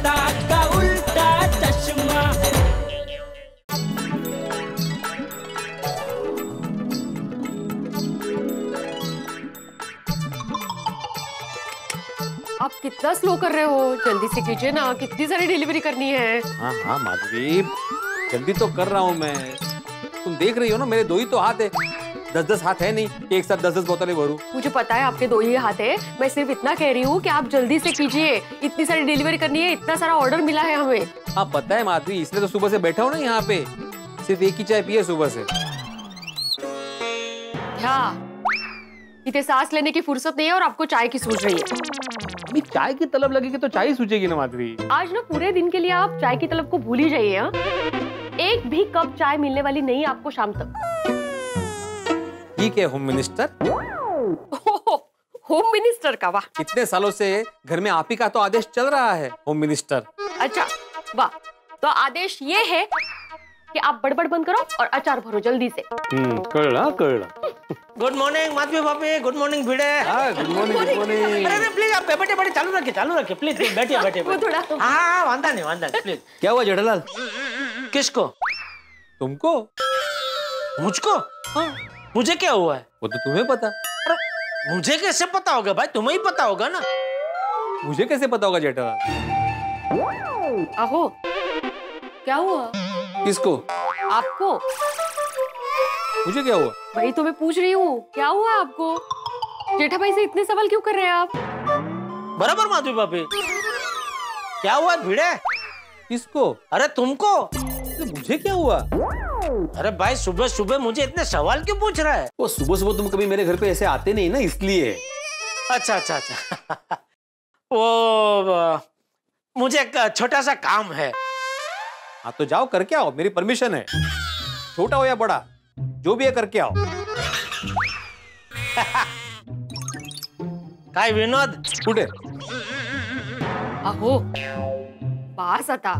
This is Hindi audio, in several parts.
जनता का उल्टा चश्मा। आप कितना स्लो कर रहे हो, जल्दी से कीजिए ना, कितनी सारी डिलीवरी करनी है। हाँ हाँ माधवी, जल्दी तो कर रहा हूँ मैं। तुम देख रही हो ना, मेरे 2 ही तो हाथ है, 10-10 हाथ है नहीं कि एक साथ 10-10 बोतलें भरूं। मुझे पता है आपके 2 ही हाथ है, मैं सिर्फ इतना कह रही हूँ कि आप जल्दी से कीजिए, इतनी सारी डिलीवरी करनी है, इतना सारा ऑर्डर मिला है हमें। हाँ पता है माधवी, इसलिए तो सुबह से बैठा हूँ ना यहाँ पे, सिर्फ एक ही चाय पिए सुबह से। क्या इतने सांस लेने की फुर्सत नहीं है और आपको चाय की सूझ रही है? अभी चाय की तलब लगेगी तो चाय ही सूझेगी ना माधवी। आज ना पूरे दिन के लिए आप चाय की तलब को भूल ही जाइए। हाँ? एक भी कप चाय मिलने वाली नहीं आपको शाम तक। ठीक है होम मिनिस्टर। होम मिनिस्टर का वाह, इतने सालों से घर में आप ही का तो आदेश चल रहा है होम मिनिस्टर। अच्छा वाह, तो आदेश ये है कि आप बड़बड़ बंद करो और अचार भरो जल्दी से। कर। गुड मॉर्निंग माधवी भाभी, good morning Bhide. Good morning, good morning. अरे प्लीज आप बैठे चालू रखिए प्लीज बैठिए। वो थोड़ा हाँ वांदा नहीं प्लीज। क्या हुआ जेठालाल? किसको? तुमको? मुझको? हाँ मुझे क्या हुआ है? वो तो तुम्हें पता। अरे मुझे कैसे पता होगा भाई, तुम्हें ही पता होगा ना। मुझे कैसे पता होगा जेठालाल? आहो, क्या हुआ? किसको? आपको। मुझे क्या हुआ? वही तो मैं पूछ रही हूँ, क्या हुआ आपको? जेठा भाई से इतने सवाल क्यों कर रहे हैं आप? बराबर माधवी भाभी, क्या हुआ भिड़े? किसको? अरे तुमको। तो मुझे क्या हुआ? अरे भाई सुबह सुबह मुझे इतने सवाल क्यों पूछ रहा है? वो सुबह सुबह तुम कभी मेरे घर पे ऐसे आते नहीं ना, इसलिए। अच्छा वो मुझे एक छोटा सा काम है। हाँ तो जाओ करके आओ, मेरी परमिशन है। छोटा हो या बड़ा, जो भी है करके आओ। काय विनोद कुठे? आहो, पास आता।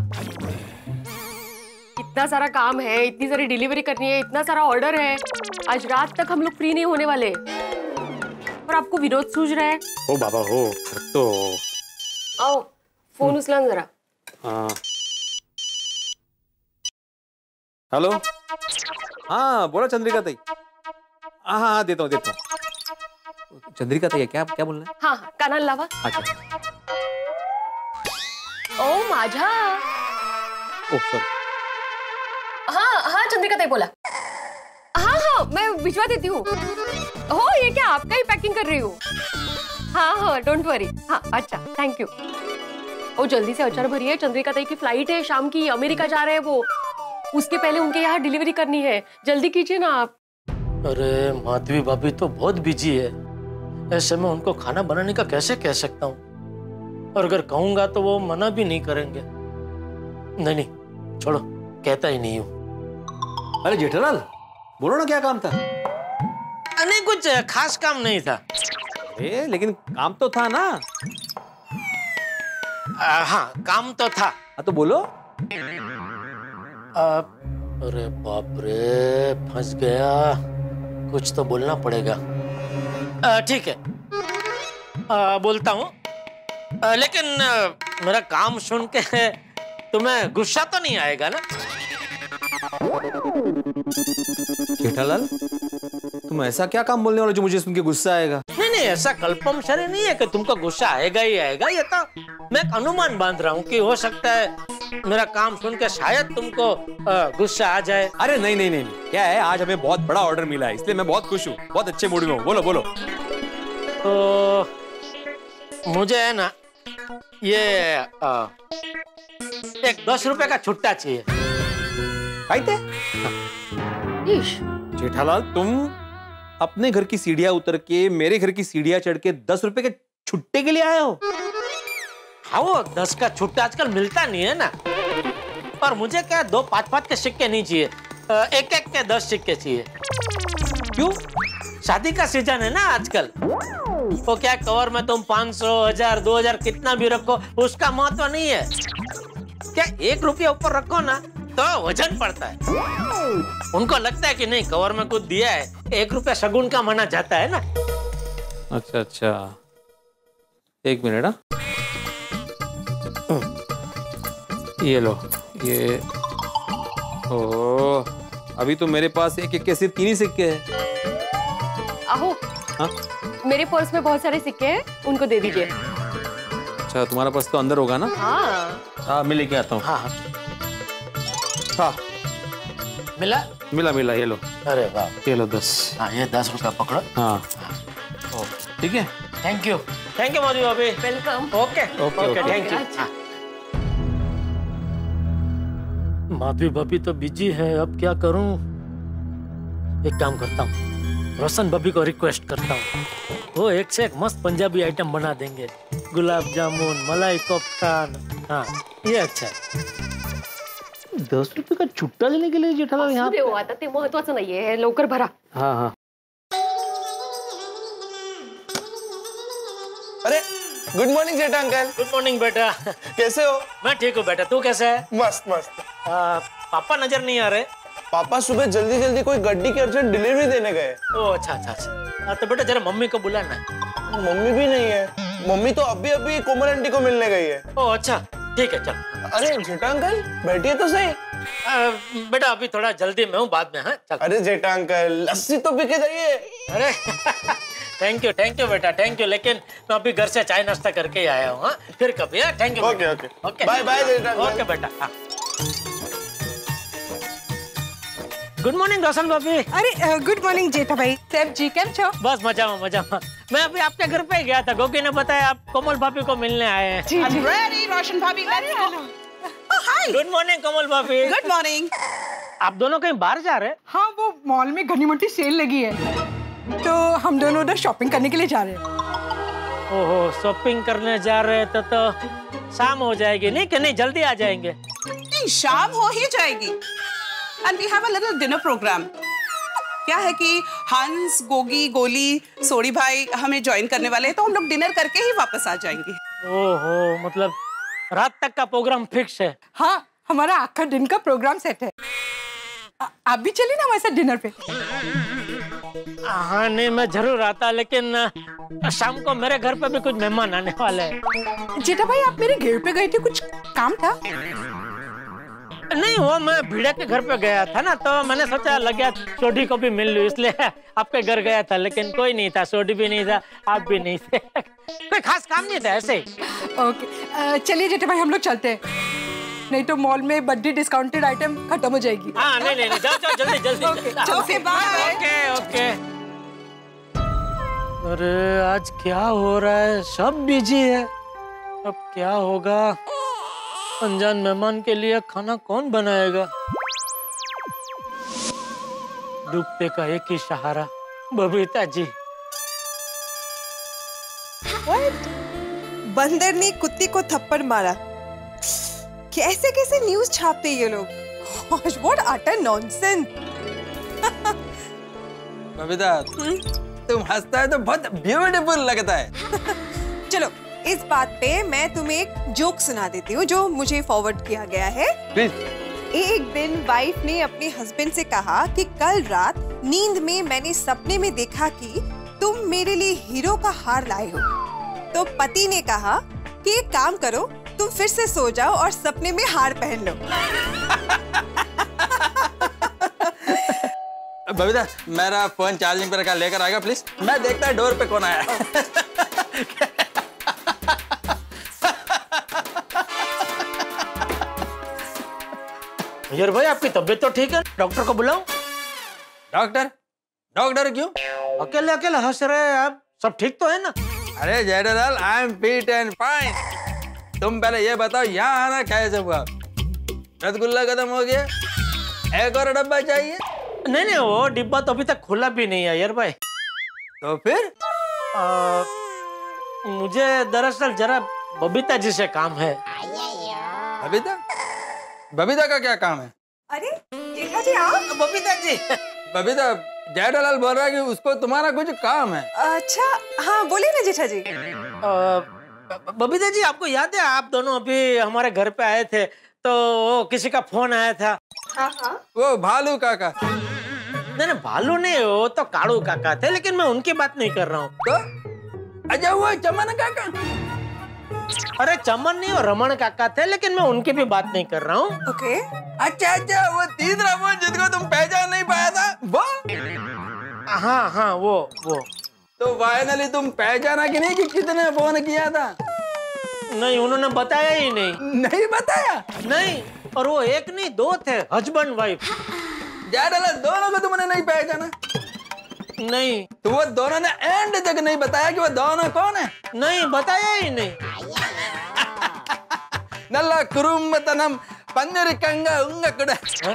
इतना सारा काम है, इतनी सारी डिलीवरी करनी है, इतना सारा ऑर्डर है, आज रात तक हम लोग फ्री नहीं होने वाले और आपको विरोध सूझ रहा है। ओ बाबा हो तो आओ फोन उचला ना जरा। हाँ हेलो, हाँ बोला चंद्रिका ताई। हाँ देता हूँ। चंद्रिका ताई क्या बोलना है? हाँ कानाला लावा। अच्छा। ओ माझा। Oh sorry. हाँ चंद्रिका ताई बोला। हाँ मैं भिजवा देती हूँ। हो ये क्या आपका ही पैकिंग कर रही हूँ? हाँ डोंट वरी। हाँ अच्छा थैंक यू। ओ जल्दी से अचार भरिए, चंद्रिका ताई की फ्लाइट है शाम की, अमेरिका जा रहे हैं वो, उसके पहले उनके यहाँ डिलीवरी करनी है, जल्दी कीजिए ना आप। अरे माधवी भाभी तो बहुत बिजी है, ऐसे में उनको खाना बनाने का कैसे कह सकता हूँ, और अगर कहूंगा तो वो मना भी नहीं करेंगे। नहीं छोड़ो, कहता ही नहीं हूँ। अरे जेठालाल बोलो ना, क्या काम था? नहीं कुछ खास काम नहीं था। अरे लेकिन काम तो था ना। हाँ काम तो था। तो बोलो। अरे बाप रे फंस गया, कुछ तो बोलना पड़ेगा। ठीक है बोलता हूँ, लेकिन मेरा काम सुन के तुम्हें गुस्सा तो नहीं आएगा ना? जेठालाल तुम ऐसा क्या काम बोलने वाले जो मुझे सुन के गुस्सा आएगा? नहीं ऐसा कल्पम शरीर नहीं है कि तुमको गुस्सा आएगा ही आएगा। ये तो मैं एक अनुमान बांध रहा हूँ कि हो सकता है मेरा काम सुन के शायद तुमको गुस्सा आ जाए। अरे नहीं, क्या है, आज हमें बहुत बड़ा ऑर्डर मिला है, इसलिए मैं बहुत खुश हूँ, बहुत अच्छे मूड में हूँ। बोलो। तो मुझे है ना ये एक 10 रुपए का छुट्टा चाहिए। जेठालाल तुम अपने घर की सीढ़ियां उतर के मेरे घर की सीढ़ियां चढ़ के 10 रुपए के छुट्टे के लिए आए हो? हाँ वो 10 का छुट्टा आजकल मिलता नहीं है ना, पर मुझे क्या 2 5-5 के सिक्के नहीं चाहिए, एक के 10 सिक्के चाहिए। क्यों? शादी का सीजन है ना आजकल, तो क्या कवर में तुम 500, 1000, 2000 कितना भी रखो उसका महत्व नहीं है। क्या 1 रुपया ऊपर रखो ना तो वजन पड़ता है। उनको लगता है कि नहीं कवर में कुछ दिया है, 1 रुपया शगुन का माना जाता है ना। अच्छा 1 मिनट। ये लो ये। ओ अभी तो मेरे पास एक एक के सिर्फ 3 ही सिक्के हैं। आहो। हाँ? मेरे पर्स में बहुत सारे सिक्के हैं, उनको दे दीजिए। अच्छा तुम्हारा पर्स तो अंदर होगा ना? हाँ मैं लेके आता हूँ। हाँ हाँ मिला? मिला ये लो। अरे वाह, ये लो 10। हाँ ये 10 रुपया पकड़ो। हाँ ठीक है। थैंक यू माधवी भाभी। Welcome. Okay thank you. Madhavi भाभी तो बिजी है, अब क्या करूं? एक काम करता हूँ, रोशन भाभी को रिक्वेस्ट करता हूँ, वो एक से एक मस्त पंजाबी आइटम बना देंगे। गुलाब जामुन, मलाई कोफ्ता। हाँ ये अच्छा है। 10 रुपये का छुट्टा लेने के लिए जेठालाल यहाँ देव, आता ते महत्वाचं नाहीये, लवकर भरा। हाँ। अरे good morning Jetha uncle. Good morning बेटा। कैसे हो? मैं ठीक हूँ बेटा, तू कैसा है? मस्त मस्त। पापा नजर नहीं आ रहे? पापा सुबह जल्दी जल्दी कोई गड्डी की अर्जेंट डिलीवरी देने गए। ओह अच्छा। तो बेटा जरा मम्मी को बुलाना। मम्मी भी नहीं है, मम्मी तो अभी कोमल आंटी को मिलने गई है। ओह अच्छा ठीक है चल। अरे जेठा अंकल बैठिए तो सही। बेटा अभी थोड़ा जल्दी में हूँ, बाद में। हाँ चल। अरे जेठा अंकल लस्सी तो पी के जाइए। अरे थैंक यू बेटा, थैंक यू। लेकिन मैं अभी घर से चाय नाश्ता करके ही आया हूँ। फिर कभी। Thank you. Okay bye bye Jetha uncle. Okay बेटा। गुड मॉर्निंग रोशन भाभी। अरे गुड मॉर्निंग जेठा भाई। सेफ जी केम छो? बस मजा में। मैं अभी आपके घर पे गया था, गोगी ने बताया आप कोमल भाभी को मिलने आए हैं। I'm ready, रोशन भाभी। Let's go. Hi. Good morning Komal भाभी। Good morning. आप दोनों कहीं बाहर जा रहे हैं? हाँ वो मॉल में घनी मोटी सेल लगी है, तो हम दोनों उधर शॉपिंग करने के लिए जा रहे हैं। ओहो शॉपिंग करने जा रहे थे तो शाम हो जाएगी। नहीं कि नहीं जल्दी आ जाएंगे? नहीं शाम हो ही जाएगी। And we have a little dinner program. क्या है कि हंस, गोगी, गोली, सोड़ी भाई हमें ज्वाइन करने वाले हैं, तो हम लोग डिनर करके ही वापस आ जाएंगे। ओहो मतलब रात तक का प्रोग्राम फिक्स है? हाँ हमारा आखिर दिन का प्रोग्राम सेट है। आप भी चलिए ना हमारे साथ डिनर पे। हाँ नहीं मैं जरूर आता, लेकिन शाम को मेरे घर पे भी कुछ मेहमान आने वाले हैं। जेठा भाई आप मेरे घर पे गए थे, कुछ काम था? नहीं वो मैं भिड़े के घर पे गया था ना, तो मैंने सोचा लग गया सोडी को भी मिल लूं, इसलिए आपके घर गया था। लेकिन कोई नहीं था, सोडी भी नहीं था, आप भी नहीं थे। कोई खास काम नहीं था ऐसे ही। ओके चलिए जेठा भाई हम लोग चलते हैं, नहीं तो मॉल में बर्थडे डिस्काउंटेड आइटम खत्म हो जाएगी। हाँ नहीं जाओ जल्दी। Okay bye. ओके। अरे आज क्या हो रहा है, सब बिजी है। अब क्या होगा? अनजान मेहमान के लिए खाना कौन बनाएगा? डूबते का एक ही सहारा, बबीता जी। बंदर ने कुत्ते को थप्पड़ मारा। कैसे कैसे न्यूज छापते ये लोग। What utter nonsense. बबीता तुम हंसता है तो बहुत ब्यूटीफुल लगता है। चलो इस बात पे मैं तुम्हें एक जोक सुना देती हूँ जो मुझे फॉरवर्ड किया गया है। प्लीज। एक दिन वाइफ ने अपने हस्बैंड से कहा कि कल रात नींद में मैंने सपने में देखा कि तुम मेरे लिए हीरो का हार लाए हो। तो पति ने कहा कि एक काम करो, तुम फिर से सो जाओ और सपने में हार पहन लो। बबीता मेरा फोन चार्जिंग पे रखा, लेकर आएगा प्लीज। मैं देखता है डोर पे कौन आया। यार भाई आपकी तबीयत तो ठीक है, डॉक्टर को बुलाऊं? डॉक्टर क्यों? अकेले हंस रहे हैं आप, सब ठीक तो है ना? अरे Jethalal I am fit and fine. तुम पहले ये बताओ यहाँ आना कैसे हुआ? रसगुल्ला खत्म हो गया, एक और डब्बा चाहिए? नहीं वो डिब्बा तो अभी तक खुला भी नहीं है यार भाई। तो फिर? मुझे दरअसल जरा बबीता जी से काम है। बबीता का क्या काम है? अरे जेठा जी आप? बबीता जी। बबीता जेठालाल बोल रहा है कि उसको तुम्हारा कुछ काम है। अच्छा हाँ बोलिए ना जेठा जी। बबीता जी आपको याद है आप दोनों अभी हमारे घर पे आए थे, तो किसी का फोन आया था। हाँ। वो भालू काका। नहीं भालू नहीं, वो तो काड़ू काका थे, लेकिन मैं उनकी बात नहीं कर रहा हूँ। तो अच्छा वो चमन काका। अरे चमन नहीं, वो रमन काका थे, लेकिन मैं उनकी भी बात नहीं कर रहा हूँ। ओके। अच्छा अच्छा, वो तीसरा फोन जिसको तुम पहचान नहीं पाया था वो? हाँ हाँ, वो। तो फाइनली तुम पहचाना कि नहीं कि कितने फोन किया था? नहीं, उन्होंने बताया ही नहीं। नहीं बताया? नहीं, और वो एक नहीं, दो थे, हस्बैंड वाइफ। जेठालाल, दोनों को तुमने नहीं पहचाना? नहीं। तो वो दोनों ने एंड तक नहीं बताया कि वो दोनों कौन है? नहीं बताया ही नहीं। नल्ला कुरुम्बतनम पंजरिकंगा उंगा कुड़ा।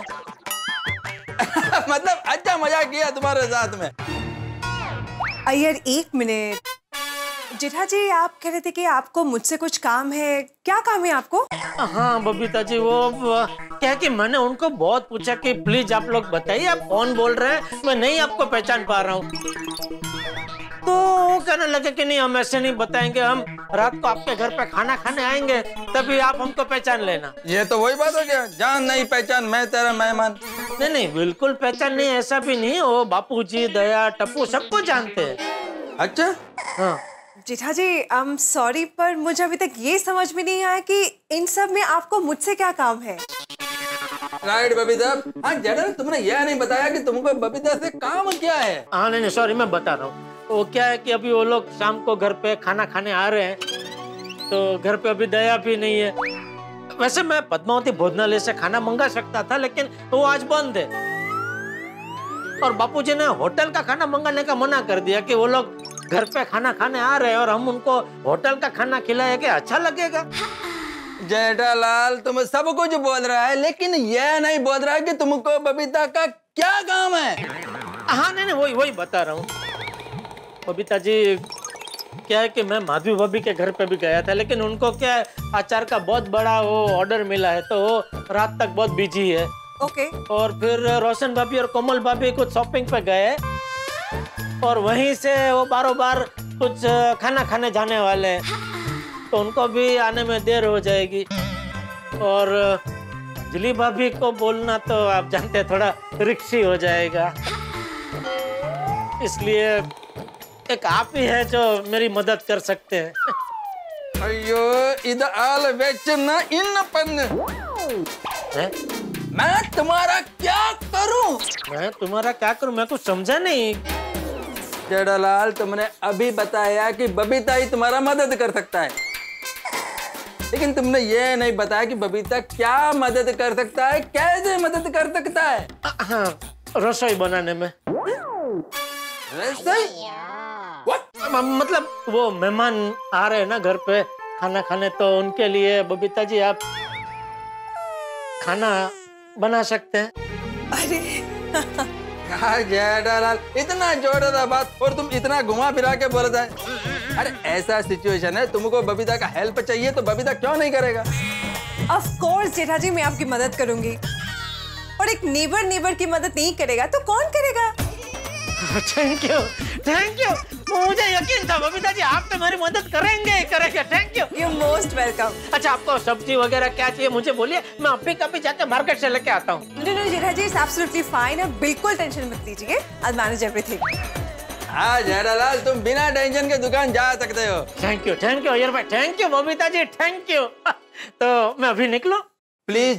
मतलब अच्छा मजाक किया तुम्हारे साथ में। अय्यर, 1 मिनट। जेठा जी, आप कह रहे थे कि आपको मुझसे कुछ काम है। क्या काम है आपको? हाँ बबीता जी, वो क्या कि मैंने उनको बहुत पूछा कि प्लीज आप लोग बताइए आप कौन बोल रहे हैं, मैं नहीं आपको पहचान पा रहा हूँ। तो वो कहने लगे कि नहीं, हम ऐसे नहीं बताएंगे, हम रात को आपके घर पे खाना खाने आएंगे, तभी आप हमको पहचान लेना। ये तो वही बात हो गया, जान नहीं पहचान, मैं तेरा मेहमान। नहीं नहीं, बिल्कुल पहचान नहीं, ऐसा भी नहीं। वो बापूजी, दया, टप्पू सबको जानते हैं। अच्छा हाँ जेठा जी, आई एम सॉरी, पर मुझे अभी तक ये समझ में नहीं आया कि इन सब में आपको मुझसे क्या काम है। राइट बबीता। हाँ जेठालाल, तुमने यह नहीं बताया कि तुमको बबीता से काम क्या है। हाँ नहीं सॉरी, मैं बता रहा हूँ। वो क्या है कि अभी वो लोग शाम को घर पे खाना खाने आ रहे हैं, तो घर पे अभी दया भी नहीं है। वैसे मैं पद्मावती भोजनालय से खाना मंगा सकता था, लेकिन वो आज बंद है। और बापूजी ने होटल का खाना मंगाने का मना कर दिया कि वो लोग घर पे खाना खाने आ रहे हैं और हम उनको होटल का खाना खिलाए, कि अच्छा लगेगा। जेठालाल, तुम सब कुछ बोल रहा है, लेकिन यह नहीं बोल रहा है कि तुमको बबीता का क्या काम है। हाँ नहीं वही बता रहा हूँ बबीता जी। क्या है कि मैं माधवी भाभी के घर पे भी गया था, लेकिन उनको क्या है, अचार का बहुत बड़ा वो ऑर्डर मिला है, तो वो रात तक बहुत बिजी है। ओके। और फिर रोशन भाभी और कोमल भाभी कुछ शॉपिंग पे गए, और वहीं से वो बारों बार कुछ खाना खाने जाने वाले हैं, तो उनको भी आने में देर हो जाएगी। और जुली भाभी को बोलना तो आप जानते हैं थोड़ा रिक्सी हो जाएगा, इसलिए एक आप ही है जो मेरी मदद कर सकते हैं। अयो इध आल वेचना इन पन्न। है? मैं तुम्हारा क्या करूं? मैं तुम्हारा क्या करूं? मैं कुछ समझा नहीं। जेठालाल, तुमने अभी बताया कि बबीता ही तुम्हारा मदद कर सकता है, लेकिन तुमने ये नहीं बताया कि बबीता क्या मदद कर सकता है, कैसे मदद कर सकता है। हाँ, रसोई बनाने में। रसोई? मतलब वो मेहमान आ रहे हैं ना घर पे खाना खाने, तो उनके लिए बबीता जी आप खाना बना सकते हैं। अरे जेठालाल, इतना जोरदार बात और तुम इतना घुमा फिरा के बोल रहे हैं। अरे ऐसा सिचुएशन है, तुमको बबीता का हेल्प चाहिए तो बबीता क्यों नहीं करेगा? ऑफ कोर्स जेठा जी, मैं आपकी मदद करूंगी। और एक नेबर की मदद नहीं करेगा तो कौन करेगा? Thank you, thank you. मुझे यकीन था बबीता जी आप तो मेरी मदद करेंगे। Thank you. You most welcome. अच्छा, आपको सब्जी वगैरह क्या चाहिए मुझे बोलिए, मैं अभी कभी जाके मार्केट से लेके आता हूँ। No Jetha ji, it's absolutely fine. आप बिल्कुल टेंशन मत लीजिए, आई विल मैनेज एवरीथिंग। हाँ जेठालाल, तुम बिना टेंशन के दुकान जा सकते हो। थैंक यू अय्यर भाई, thank you Babita ji, thank you. तो मैं अभी निकलूं? Please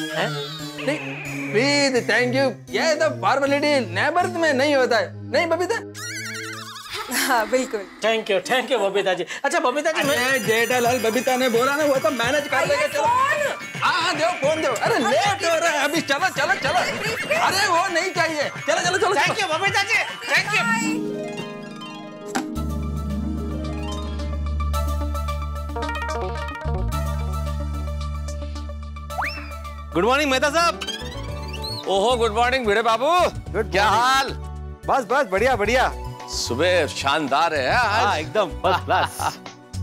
please, thank you. ये तो फॉर्मेलिटी नेबर्स में नहीं होता है, नहीं बबीता? हाँ बिल्कुल। Thank you Babita ji. अच्छा बबीता जी, मैं जेठालाल, बबीता ने बोला ना, वो तो मैनेज कर लेगा। चलो हाँ दो, फोन दो। अरे लेट हो रहा है अभी, चलो चलो चलो। अरे वो नहीं चाहिए, चलो चलो चलो। Thank you Babita ji, thank you. Good morning Mehta साहब। ओहो, गुड मॉर्निंग भिड़े बाबू। क्या हाल? बस बढ़िया बढ़िया। सुबह शानदार है आज। हाँ एकदम फर्स्ट क्लास।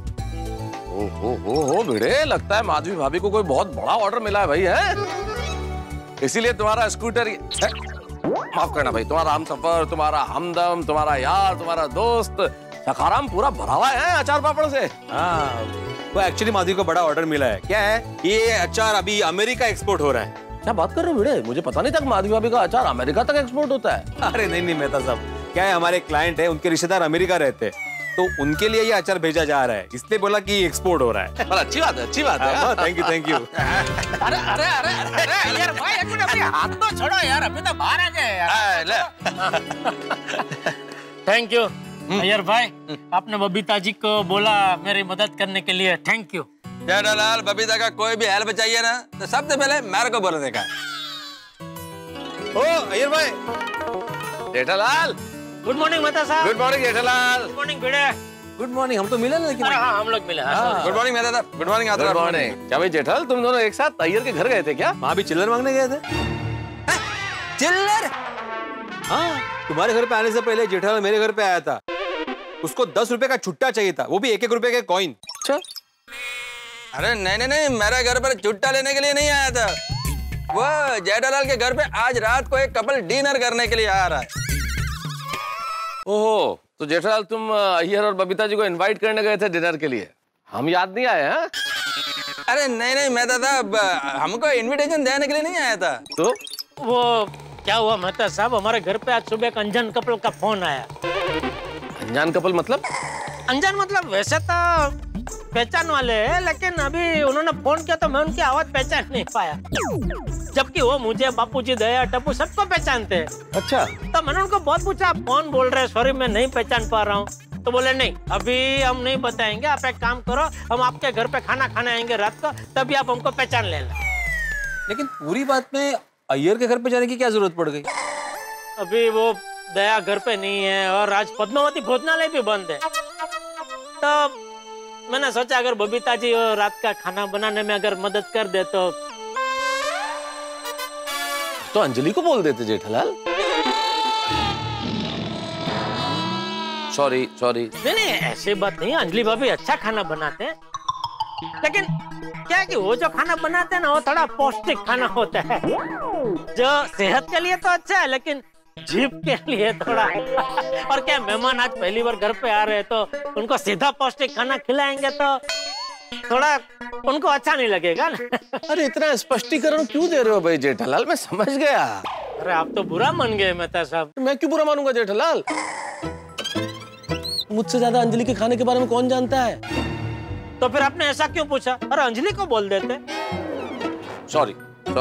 ओहो भिड़े, लगता है माधवी भाभी को कोई बहुत बड़ा ऑर्डर मिला है भाई, है? इसीलिए तुम्हारा स्कूटर माफ करना भाई, तुम्हारा हमसफर, तुम्हारा हमदम, तुम्हारा यार, तुम्हारा दोस्त सखाराम पूरा भरा हुआ है अचार पापड़ से। हाँ, वो एक्चुअली माधवी को बड़ा ऑर्डर मिला है। क्या है, ये अचार अभी अमेरिका एक्सपोर्ट हो रहा है। क्या बात कर रहे हो भिड़े? मुझे पता नहीं था माधवी भाभी का अचार अमेरिका तक एक्सपोर्ट होता है। अरे नहीं मेहता साहब, क्या है, हमारे क्लाइंट है, उनके रिश्तेदार अमेरिका रहते हैं, तो उनके लिए ये अचार भेजा जा रहा है, इसलिए बोला कि एक्सपोर्ट हो रहा है। पर अच्छी बात है, अच्छी बात है। Thank you thank you. अरे अरे अरे अरे यार भाई एक मिनट, अपने हाथ तो छोड़ो यार, अभी तो बाहर आ गए यार। थैंक यू अय्यर भाई, आपने बबीता जी को बोला मेरी मदद करने के लिए, थैंक यू। जेठालाल, बबीता का कोई भी हेल्प चाहिए ना तो सबसे पहले मेरे को बोलने का। ओ अय्यर भाई। जेठालाल, गुड मॉर्निंग मेहता साहब। Good morning Jethalal. Good morning Bhide. Good morning, हम तो मिले ना लेकिन। अरे हाँ हम लोग मिले। गुड मॉर्निंग मेहता साहब। Good morning good morning. क्या भाई जेठालाल, तुम दोनों एक साथ अय्यर के घर गए थे क्या? वहाँ भी चिल्लर मांगने गए थे। चिल्लर? हाँ, तुम्हारे घर पे आने से पहले जेठालाल मेरे घर पे आया था। उसको 10 रुपए का छुट्टा चाहिए था, वो भी 1-1 रुपए के कॉइन। अच्छा। अरे नहीं, मेरे घर पर छुट्टा लेने के लिए नहीं आया था। वो जेठालाल के घर पे आज रात को एक कपल डिनर करने के लिए आ रहा है। ओहो, तो जेठालाल तुम अय्यर और बबीता जी को इनवाइट करने गए थे डिनर के लिए, हम याद नहीं आए हैं? अरे नहीं, मेहता साहब, हमको इनविटेशन देने के लिए नहीं आया था। तो वो क्या हुआ मेहता साहब, हमारे घर पे आज सुबह एक अनजान कपल का फोन आया। अनजान कपल मतलब? अनजान मतलब वैसे तो पहचान वाले हैं, लेकिन अभी उन्होंने फोन किया तो मैं उनकी आवाज पहचान नहीं पाया, जबकि वो मुझे, बापूजी, दया, टप्पू सबको पहचानते हैं। अच्छा। तो मैंने उनको बहुत पूछा, आप कौन बोल रहे हैं, सॉरी मैं नहीं पहचान पा रहा हूँ। तो बोले नहीं, अभी हम नहीं बताएंगे, आप एक काम करो, हम आपके घर पे खाना खाने आएंगे रात को, तभी आप हमको पहचान लेना। लेकिन पूरी बात में अय्यर के घर पे जाने की क्या जरूरत पड़ गई? अभी वो दया घर पे नहीं है और आज पद्मावती भोजनालय भी बंद है, तो मैंने सोचा अगर बबीता जी रात का खाना बनाने में अगर मदद कर दे तो अंजलि को बोल देते जेठालाल। सॉरी। नहीं ऐसी बात नहीं, अंजलि भाभी अच्छा खाना बनाते हैं, लेकिन क्या है कि वो जो खाना बनाते हैं ना वो थोड़ा पौष्टिक खाना होता है, जो सेहत के लिए तो अच्छा है लेकिन जीभ के लिए थोड़ा और क्या, मेहमान आज पहली बार घर पे आ रहे हैं तो उनको सीधा पौष्टिक खाना खिलाएंगे तो थोड़ा उनको अच्छा नहीं लगेगा ना। अरे इतना स्पष्टीकरण क्यों दे रहे हो भाई जेठालाल, मैं समझ गया। अरे आप तो बुरा मान गए मेहता साहब। मैं क्यों बुरा मानूंगा जेठालाल, मुझसे ज्यादा अंजलि के खाने के बारे में कौन जानता है? तो फिर आपने ऐसा क्यों पूछा? अरे अंजलि को बोल देते। सॉरी।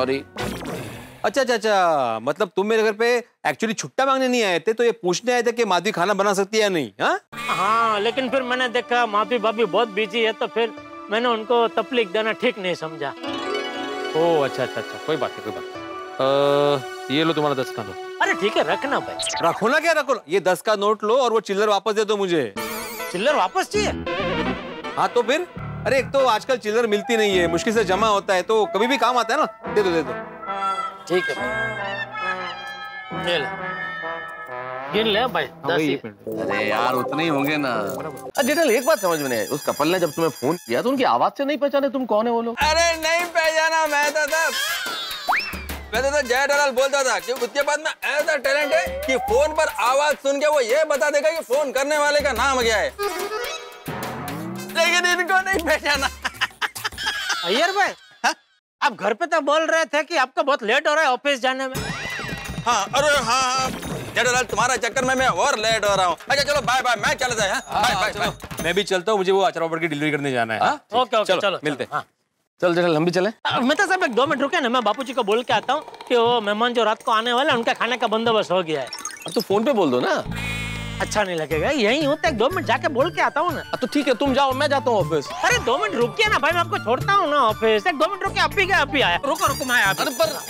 अच्छा, मतलब तुम मेरे घर पे एक्चुअली छुट्टा मांगने नहीं आए थे, तो ये पूछने आए थे कि माधवी खाना बना सकती है या नहीं? हाँ, लेकिन फिर मैंने देखा माधवी भाभी बहुत बिजी है, तो फिर मैंने उनको तकलीफ देना ठीक नहीं समझा। ओह अच्छा, कोई बात नहीं। ये लो तुम्हारा 10 का नोट। अरे ठीक है, रखना भाई। रखो ना, क्या रखो? ये 10 का नोट लो और वो चिल्लर वापस दे दो मुझे। चिल्लर वापस चाहिए? हाँ तो फिर, अरे एक तो आजकल चिल्लर मिलती नहीं है, मुश्किल से जमा होता है, तो कभी भी काम आता है ना। दे दो। ठीक है, ले ले, गिन ले भाई। 10। अरे यार उतने ही होंगे ना। जेठालाल एक बात समझ में नहीं आई, उस कपल ने जब तुम्हें फोन किया तो उनकी आवाज से नहीं पहचाने तुम कौन है वो लोग? अरे नहीं पहचाना मेहता साहब, पहले तो जेठालाल बोलता था कि उसके बाद में ऐसा टैलेंट है कि फोन पर आवाज सुन के वो ये बता देगा कि फोन करने वाले का नाम क्या है, लेकिन इनको नहीं पहचाना। अय्यर भाई, आप घर पे तो बोल रहे थे कि आपको बहुत लेट हो रहा है ऑफिस जाने में। हाँ, अरे हाँ जेठालाल, तुम्हारा चक्कर में मैं और लेट हो रहा हूँ। अच्छा चलो बाय, मैं चला जाए। बाय। मैं भी चलता हूँ, मुझे वो अचार की डिलीवरी करने जाना है। ओके, चलो मिलते हैं। चल जेठालाल हम भी चले। मेहता साहब 1-2 मिनट रुके ना, मैं बापूजी को बोल के आता हूँ कि वो मेहमान जो रात को आने वाले उनका खाने का बंदोबस्त हो गया है। अब तो फोन पे बोल दो ना। अच्छा नहीं लगेगा, यही हूँ, 1-2 मिनट जाके बोल के आता हूँ ना। तो ठीक है, तुम जाओ, मैं जाता हूँ ऑफिस। अरे 2 मिनट रुकिए ना भाई, मैं आपको छोड़ता हूँ ना ऑफिस। 1-2 मिनट रुके, अब भी गया, अब भी आया। रुको मैं आया।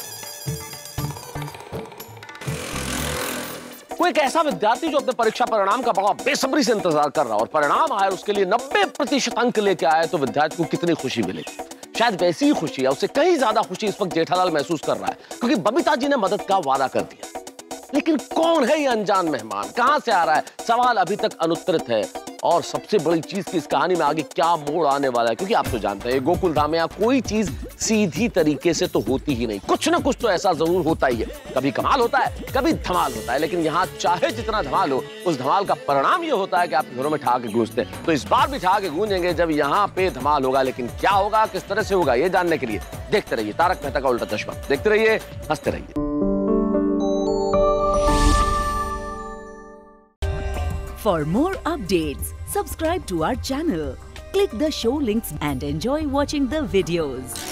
कोई एक ऐसा विद्यार्थी जो अपने परीक्षा परिणाम का बड़ा बेसब्री से इंतजार कर रहा और परिणाम आया उसके लिए 90% अंक लेके आए, तो विद्यार्थी को कितनी खुशी मिलेगी। शायद वैसी ही खुशी है, उससे कहीं ज्यादा खुशी इस वक्त जेठालाल महसूस कर रहा है, क्योंकि बबीता जी ने मदद का वादा कर दिया। लेकिन कौन है ये अनजान मेहमान, कहां से आ रहा है, सवाल अभी तक अनुत्तरित है। और सबसे बड़ी चीज की इस कहानी में आगे क्या मोड़ आने वाला है, क्योंकि आप तो जानते हैं गोकुल धाम में यहाँ कोई चीज सीधी तरीके से तो होती ही नहीं, कुछ ना कुछ तो ऐसा जरूर होता ही है। कभी कमाल होता है, कभी धमाल होता है, लेकिन यहाँ चाहे जितना धमाल हो, उस धमाल का परिणाम ये होता है कि आप घरों में ठहाके गूंजते हैं। तो इस बार भी ठहाके गूंजेंगे जब यहाँ पे धमाल होगा, लेकिन क्या होगा, किस तरह से होगा, ये जानने के लिए देखते रहिए तारक मेहता का उल्टा चश्मा। देखते रहिए, हंसते रहिए। For more updates, subscribe to our channel, click the show links and enjoy watching the videos.